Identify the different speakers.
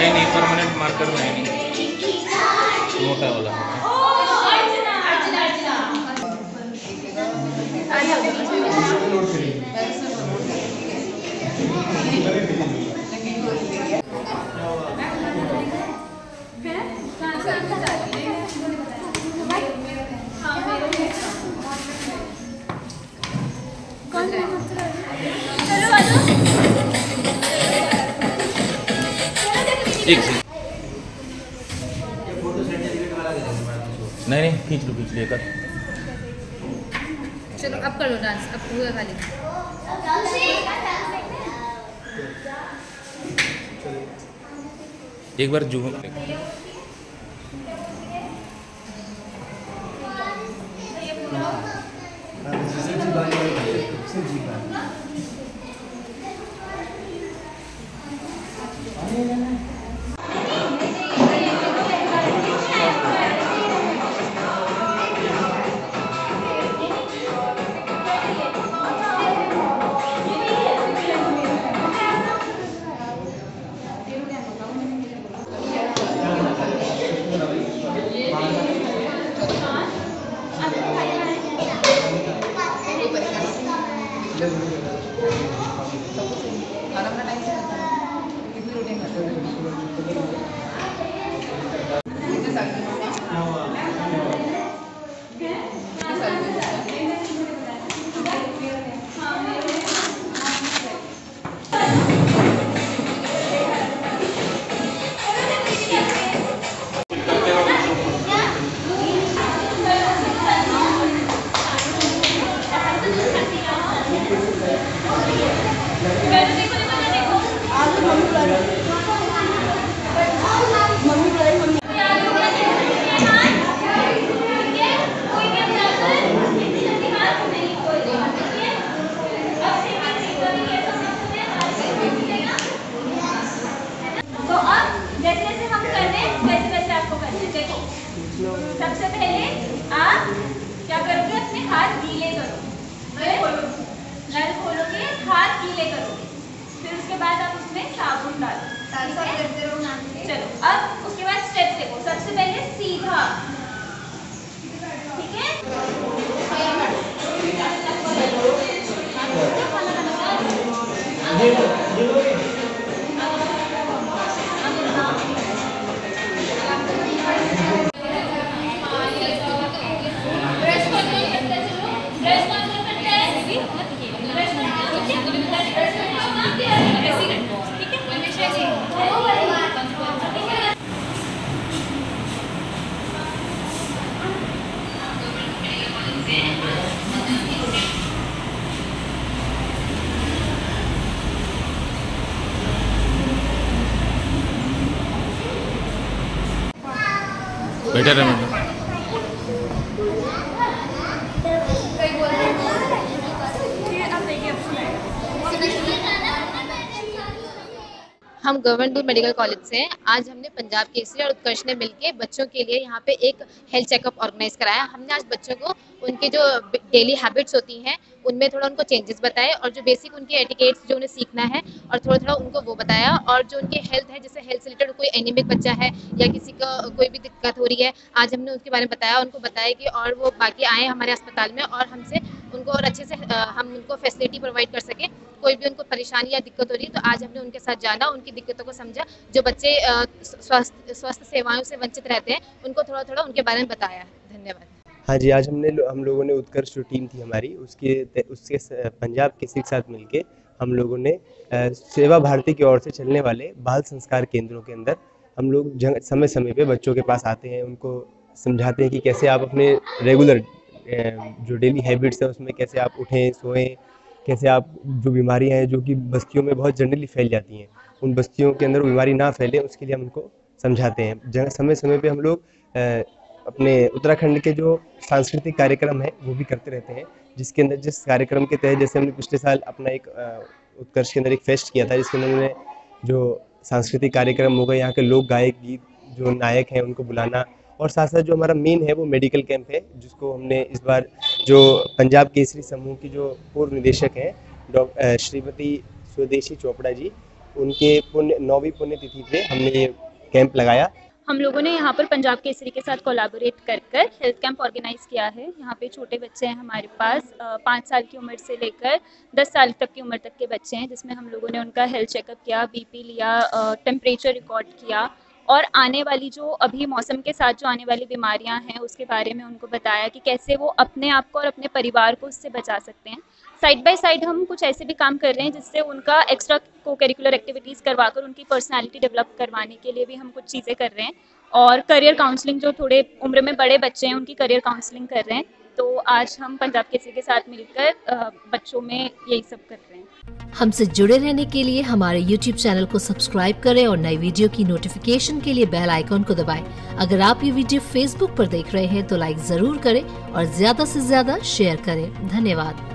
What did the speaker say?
Speaker 1: नहीं नहीं, permanent marker में है नहीं, मोटा वाला। एक सेकंड, नहीं नहीं, खींच लो कर।
Speaker 2: चलो अब कर लो डांस, अब पूरा खाली।
Speaker 1: एक बार जूम
Speaker 3: सबसे पहले आप क्या करोगे, अपने हाथ गीले करो, नल खोलोगे, हाथ गीले करोगे, फिर उसके बाद आप उसमें साबुन डालो। चलो अब उसके बाद स्टेप देखो, सबसे पहले सीधा, ठीक है।
Speaker 1: बेटर है मैडम।
Speaker 2: हम गवर्नमेंट मेडिकल कॉलेज से हैं। आज हमने पंजाब केसरी और उत्कर्ष ने मिलकर बच्चों के लिए यहाँ पे एक हेल्थ चेकअप ऑर्गेनाइज कराया। हमने आज बच्चों को उनके जो डेली हैबिट्स होती हैं उनमें थोड़ा उनको चेंजेस बताए और जो बेसिक उनके एटिकेट्स जो उन्हें सीखना है और थोड़ा थोड़ा उनको वो बताया। और जो उनकी हेल्थ है, जैसे हेल्थ से रिलेटेड कोई एनीमिक बच्चा है या किसी का कोई भी दिक्कत हो रही है, आज हमने उसके बारे में बताया, उनको बताया कि और वो बाकी आए हमारे अस्पताल में और हमसे उनको और अच्छे से हम उनको फैसिलिटी प्रोवाइड कर सकें। कोई भी उनको परेशानी या दिक्कत हो रही है तो आज हमने उनके साथ जाना, उनकी दिक्कतों को समझा। जो बच्चे स्वास्थ्य सेवाओं से वंचित रहते हैं उनको थोड़ा थोड़ा उनके बारे में बताया। धन्यवाद।
Speaker 4: हाँ जी, आज हम लोगों ने उत्कर्ष जो टीम थी हमारी उसके पंजाब केसरी के साथ मिलके हम लोगों ने सेवा भारती की ओर से चलने वाले बाल संस्कार केंद्रों के अंदर हम लोग समय समय पे बच्चों के पास आते हैं, उनको समझाते हैं कि कैसे आप अपने रेगुलर जो डेली हैबिट्स है उसमें कैसे आप उठें सोएं, कैसे आप जो बीमारियां हैं जो कि बस्तियों में बहुत जनरली फैल जाती हैं उन बस्तियों के अंदर बीमारी ना फैले, उसके लिए हम उनको समझाते हैं। समय समय पे हम लोग अपने उत्तराखंड के जो सांस्कृतिक कार्यक्रम है वो भी करते रहते हैं, जिसके अंदर जिस कार्यक्रम के तहत जैसे हमने पिछले साल अपना एक उत्कर्ष के अंदर एक फेस्ट किया था, जिसके अंदर हमने जो सांस्कृतिक कार्यक्रम हो गए, यहाँ के लोक गायक गीत जो नायक हैं उनको बुलाना, और साथ साथ जो हमारा मेन है वो मेडिकल कैंप है, जिसको हमने इस बार जो पंजाब केसरी समूह की जो पूर्व निदेशक हैं श्रीमती स्वदेशी चोपड़ा जी, उनके 9वीं पुण्यतिथि पे हमने ये कैंप लगाया।
Speaker 3: हम लोगों ने यहाँ पर पंजाब केसरी के साथ कोलैबोरेट कर हेल्थ कैंप ऑर्गेनाइज किया है। यहाँ पे छोटे बच्चे हैं हमारे पास, 5 साल की उम्र से लेकर 10 साल तक की उम्र तक के बच्चे हैं, जिसमें हम लोगों ने उनका हेल्थ चेकअप किया, बीपी लिया, टेम्परेचर रिकॉर्ड किया और आने वाली जो अभी मौसम के साथ जो आने वाली बीमारियां हैं उसके बारे में उनको बताया कि कैसे वो अपने आप को और अपने परिवार को उससे बचा सकते हैं। साइड बाय साइड हम कुछ ऐसे भी काम कर रहे हैं जिससे उनका एक्स्ट्रा को करिकुलर एक्टिविटीज़ करवाकर उनकी पर्सनालिटी डेवलप करवाने के लिए भी हम कुछ चीज़ें कर रहे हैं और करियर काउंसलिंग, जो थोड़े उम्र में बड़े बच्चे हैं उनकी करियर काउंसलिंग कर रहे हैं। तो आज हम पंजाब केसरी के साथ मिलकर बच्चों में यही सब कर रहे हैं।
Speaker 5: हमसे जुड़े रहने के लिए हमारे YouTube चैनल को सब्सक्राइब करें और नई वीडियो की नोटिफिकेशन के लिए बेल आइकॉन को दबाएं। अगर आप ये वीडियो Facebook पर देख रहे हैं तो लाइक जरूर करें और ज्यादा से ज्यादा शेयर करें। धन्यवाद।